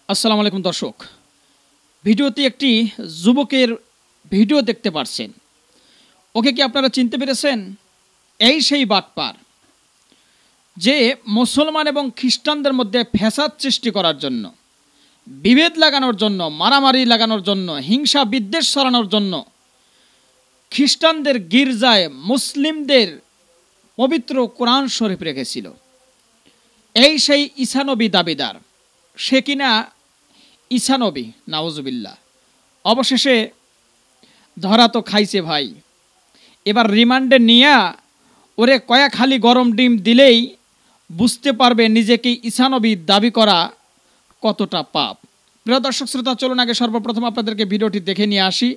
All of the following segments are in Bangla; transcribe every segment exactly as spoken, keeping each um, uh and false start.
আসসালামু আলাইকুম দর্শক, ভিডিওতে একটি যুবকের ভিডিও দেখতে পাচ্ছেন। ওকে কি আপনারা চিনতে পেরেছেন? এই সেই বাটপার যে মুসলমান এবং খ্রিস্টানদের মধ্যে ফ্যাসাদ সৃষ্টি করার জন্য, বিভেদ লাগানোর জন্য, মারামারি লাগানোর জন্য, হিংসা বিদ্বেষ ছড়ানোর জন্য খ্রিস্টানদের গির্জায় মুসলিমদের পবিত্র কোরআন শরীফ রেখেছিল। এই সেই ঈসা নবী দাবিদার, সে কিনা ঈসা নবী, নাউজুবিল্লাহ। অবশেষে ধরা তো খাইছে ভাই। এবার রিমান্ডে নিয়ে ওরে কয়েক হালি গরম ডিম দিলেই বুঝতে পারবে নিজেকে ঈসা নবী দাবি করা কতটা পাপ। প্রিয় দর্শক শ্রোতা, চলুন আগে সর্বপ্রথম আপনাদেরকে ভিডিওটি দেখে নিয়ে আসি।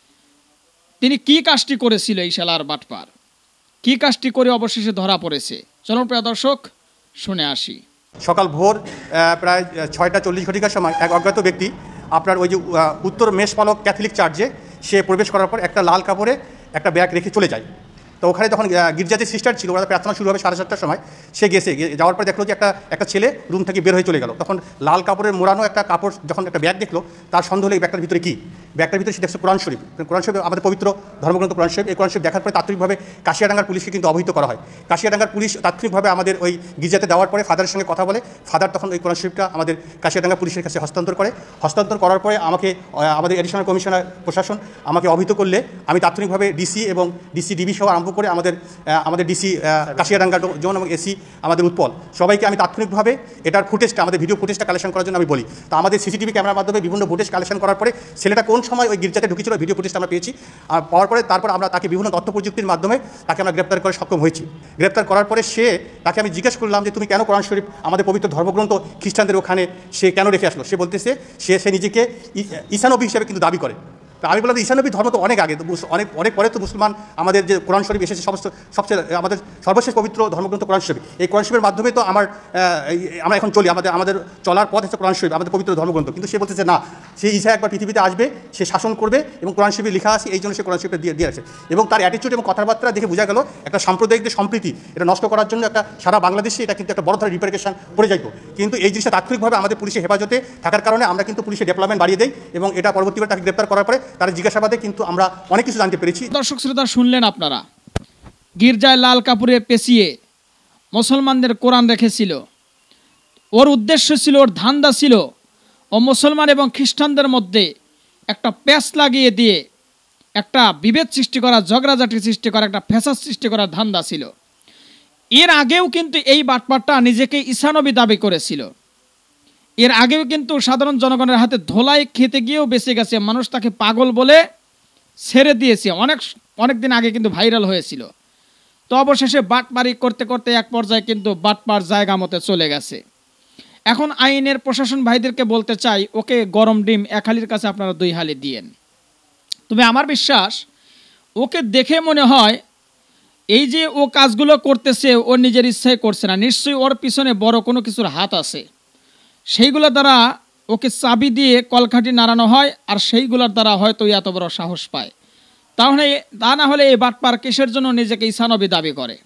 তিনি কি কাজটি করেছিল এই শালার বাটপার, কি কাজটি করে অবশেষে ধরা পড়েছে, চলুন প্রিয় দর্শক শুনে আসি। সকাল ভোর প্রায় ছয়টা চল্লিশ ঘটিকার সময় এক অজ্ঞাত ব্যক্তি আপনার ওই যে উত্তর মেষপালক ক্যাথলিক চার্চে সে প্রবেশ করার পর একটা লাল কাপড়ে একটা ব্যাগ রেখে চলে যায়। তো ওখানে তখন গির্জাতে সিস্টার ছিল, ওরা প্রার্থনা শুরু হবে সাড়ে সাতটার সময়। সে গেছে, যাওয়ার পরে দেখলো যে একটা একটা ছেলে রুম থেকে বের হয়ে চলে গেল। তখন লাল কাপড়ের মোড়ানো একটা কাপড় যখন একটা ব্যাগ দেখলো, তার সন্দেহ হলো এই ব্যাগটার ভিতরে কী। ব্যাগটার ভিতরে সে দেখছে কোরআন শরীফ। কোরআন শরীফ আমাদের পবিত্র ধর্মগ্রন্থ কোরআন শরীফ। এই কোরআন শরীফ দেখার পরে তাৎক্ষণিকভাবে কাশিয়াডাঙ্গার পুলিশকে কিন্তু অবহিত করা হয়। কাশিয়াডাঙ্গার পুলিশ তাৎক্ষণিকভাবে আমাদের ওই গির্জাতে দেওয়ার পরে ফাদারের সঙ্গে কথা বলে। ফাদার তখন ওই কোরআন শরীফটা আমাদের কাশিয়াডাঙ্গা পুলিশের কাছে হস্তান্তর করে। হস্তান্তর করার পরে আমাকে আমাদের এডিশনাল কমিশনার প্রশাসন আমাকে অবহিত করলে আমি তাৎক্ষণিকভাবে ডিসি এবং ডিসি ডিবি সহ আরম্ভ করে আমাদের আমাদের ডিসি কাশিয়াডাঙ্গা জোন এবং এসি আমাদের উৎপল সবাইকে আমি তাৎক্ষণিকভাবে এটার ফুটেজটা, আমাদের ভিডিও ফুটেজটা কালেকশন করার জন্য আমি বলি। তো আমাদের সিসিটিভি ক্যামেরার মাধ্যমে বিভিন্ন ফুটেজ কালেকশন করার পরে ছেলেটা কোন সময় ওই গির্জাতে ঢুকেছিল ভিডিও ফুটেজটা আমরা পেয়েছি। আর পাওয়ার পরে তারপর আমরা তাকে বিভিন্ন তথ্য প্রযুক্তির মাধ্যমে তাকে আমরা গ্রেপ্তার করে সক্ষম হয়েছি। গ্রেপ্তার করার পরে সে তাকে আমি জিজ্ঞেস করলাম যে তুমি কেন কোরআন শরীফ আমাদের পবিত্র ধর্মগ্রন্থ খ্রিস্টানদের ওখানে সে কেন রেখে আসলো। সে বলতেছে সে সে নিজেকে ঈসা নবী হিসেবে কিন্তু দাবি করে। তো আমি বললাম ঈসা নবী ধর্ম তো অনেক আগে, অনেক অনেক পরে তো মুসলমান আমাদের যে কোরআন শরীফ এসেছে সমস্ত সবচেয়ে আমাদের সর্বশেষ পবিত্র ধর্মগ্রন্থ কোরআন শরীফ। এই কোরআন শরীফের মাধ্যমে তো আমার আমরা এখন চলি, আমাদের আমাদের চলার পথ হচ্ছে কোরআন শরীফ, আমাদের পবিত্র ধর্মগ্রন্থ। কিন্তু সে বলতেছে না, সে ঈসা একবার পৃথিবীতে আসবে, সে শাসন করবে এবং কোরআন শরীফে লেখা আছে, এই জন্য সে কোরআন শরীফে দিয়ে দিয়ে আছে। এবং তার অ্যাটিটিউড এবং কথাবার্তা দেখে বোঝা গেল একটা সাম্প্রদায়িক যে সম্প্রীতি এটা নষ্ট করার জন্য একটা সারা বাংলাদেশে এটা কিন্তু একটা বড় ধরনের রিপারকেশন পড়ে যাইত। কিন্তু এই জিনিসটা তাৎক্ষণিকভাবে আমাদের পুলিশের হেফাজতে থাকার কারণে আমরা কিন্তু পুলিশের ডেভেলপমেন্ট বাড়িয়ে দেই এবং এটা পরবর্তীকালে তাকে গ্রেপ্তার করার পরে তার জিজ্ঞাসাবাদে কিন্তু আমরা অনেক কিছু জানতে পেরেছি। দর্শক শ্রোতা, শুনলেন আপনারা, গির্জায় লাল কাপড়ে পেঁচিয়ে মুসলমানদের কোরআন রেখেছিল। ওর উদ্দেশ্য ছিল, ওর ধান্দা ছিল ও মুসলমান এবং খ্রিস্টানদের মধ্যে একটা প্যাচ লাগিয়ে দিয়ে একটা বিভেদ সৃষ্টি করা, ঝগড়াঝাটি সৃষ্টি করা, একটা ফ্যাসাদ সৃষ্টি করার ধান্দা ছিল। এর আগেও কিন্তু এই বাটপারটা নিজেকে ঈসা নবী দাবি করেছিল। এর আগেও কিন্তু সাধারণ জনগণের হাতে ধোলাই খেতে গিয়েও বেঁচে গেছে, মানুষ তাকে পাগল বলে ছেড়ে দিয়েছে। অনেক অনেক দিন আগে কিন্তু ভাইরাল হয়েছিল। তো অবশেষে বাটপারি করতে করতে এক পর্যায়ে কিন্তু বাটপার জায়গা মতে চলে গেছে। এখন আইনের প্রশাসন ভাইদেরকে বলতে চাই, ওকে গরম ডিম এক হালির কাছে আপনারা দুই হালি দিয়েন। তবে আমার বিশ্বাস, ওকে দেখে মনে হয় এই যে ও কাজগুলো করতেছে ও নিজের ইচ্ছায় করছে না, নিশ্চয়ই ওর পিছনে বড় কোনো কিছুর হাত আছে। সেইগুলো দ্বারা ওকে চাবি দিয়ে কলকাঠি নাড়ানো হয়, আর সেইগুলোর দ্বারা হয়তো এত বড় সাহস পায়। তাহলে তা না হলে এই বাটপার কিসের জন্য নিজেকে ঈসা নবী দাবি করে?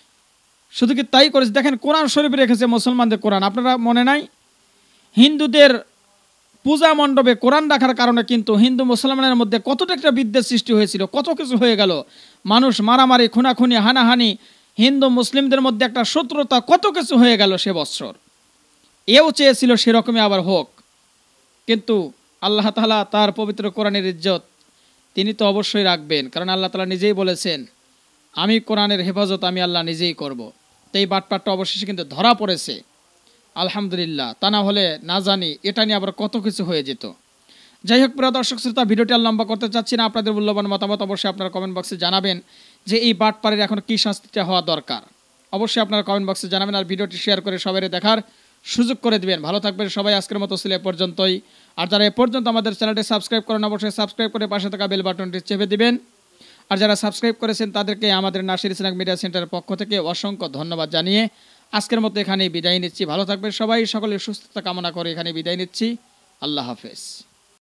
শুধু কি তাই করেছে? দেখেন, কোরআন শরীফ রেখেছে, মুসলমানদের কোরআন। আপনারা মনে নাই, হিন্দুদের পূজা মণ্ডপে কোরআন রাখার কারণে কিন্তু হিন্দু মুসলমানের মধ্যে কতটা একটা বিদ্বেষ সৃষ্টি হয়েছিল, কত কিছু হয়ে গেল, মানুষ মারামারি, খুনাখুনি, হানাহানি, হিন্দু মুসলিমদের মধ্যে একটা শত্রুতা, কত কিছু হয়ে গেল সে বৎসর। এও চেয়েছিল সেরকমই আবার হোক, কিন্তু আল্লাহ তাআলা তার পবিত্র কোরআনের ইজ্জত তিনি তো অবশ্যই রাখবেন, কারণ আল্লাহ তাআলা নিজেই বলেছেন, আমি কোরআনের হেফাজত আমি আল্লাহ নিজেই করব। তো এই বাটপারটা অবশেষে কিন্তু ধরা পড়েছে, আলহামদুলিল্লাহ। তা না হলে না জানি এটা নিয়ে আবার কত কিছু হয়ে যেত। যাই হোক প্রিয় দর্শক শ্রোতা, ভিডিওটি আর লম্বা করতে চাচ্ছি না। আপনাদের মূল্যবান মতামত অবশ্যই আপনারা কমেন্ট বক্সে জানাবেন যে এই বাটপারের এখন কী শাস্তিটা হওয়া দরকার, অবশ্যই আপনারা কমেন্ট বক্সে জানাবেন। আর ভিডিওটি শেয়ার করে সবাই দেখার সুযোগ করে দিবেন। ভালো থাকবেন সবাই, আজকের মতো ছিল এ পর্যন্তই। আর যারা এ পর্যন্ত আমাদের চ্যানেলটি সাবস্ক্রাইব করেন, অবশ্যই সাবস্ক্রাইব করে পাশে থাকা বেল বাটনটি চেপে দিবেন। আর যারা সাবস্ক্রাইব করেছেন তাদেরকে আমাদের নাসির ইসলাম মিডিয়া সেন্টারের পক্ষ থেকে অসংখ্য ধন্যবাদ জানিয়ে আজকের মতো এখানেই বিদায় নিচ্ছি। ভালো থাকবেন সবাই, সকলের সুস্থতা কামনা করে এখানে বিদায় নিচ্ছি। আল্লাহ হাফেজ।